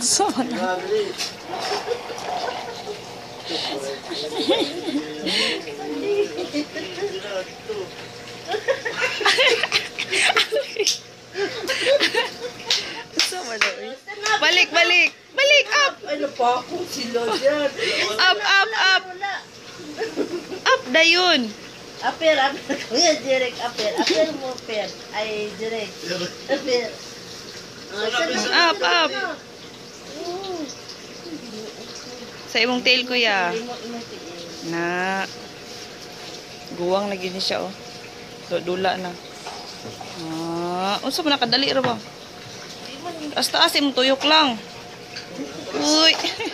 Sama na. Sama na. Balik, balik. Balik, up. Ano pa ako sila dyan? Up, up, up. Up, dayon. Aper, aper. Kuya, direct aper. Aper mo, per. Ay, direct. Aper. Up, up. Sa imong tail, kuya. Na. Guwang lagi ni siya, oh. Dula na. Unsa man nakadali ra ba? Taas-taas imong tuyok lang. Uy.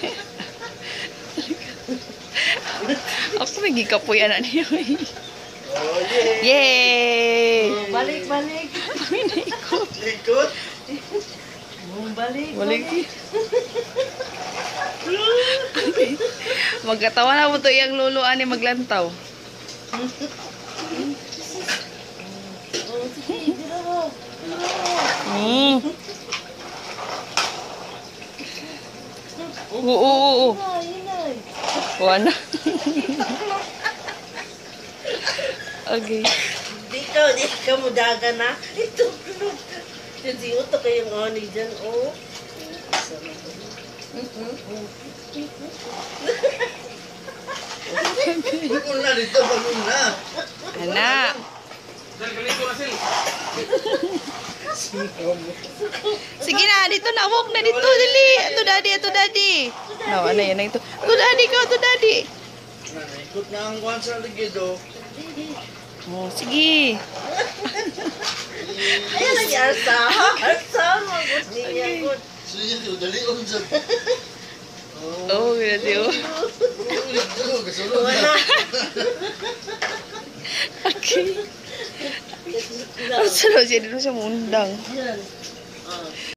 Ako may gikapoy anak niyo. Yay! Balik, balik. Ikot. Ikot? Balik, Balik. Magkatawa na mo to iyang luluan ni maglantaw. Oo. Wala. Okay. Dito, dito ka mo daga na. Ito, hindi ito kayong ani dyan, oh. Bangun na dito, bangun na. Anak. Sige na, dito na, walk na dito, dali. Ato daddy. No, ano yan, ito. Ato daddy. Ikot na ang kuhan sa ligido. Oh, sige. Ayan lagi, Arsa. Arsa, magot niya. Sige, dali on dyan. Oh, grabe oh. Wala. Okay. Ang sarap siya dito sa mundang. Yan.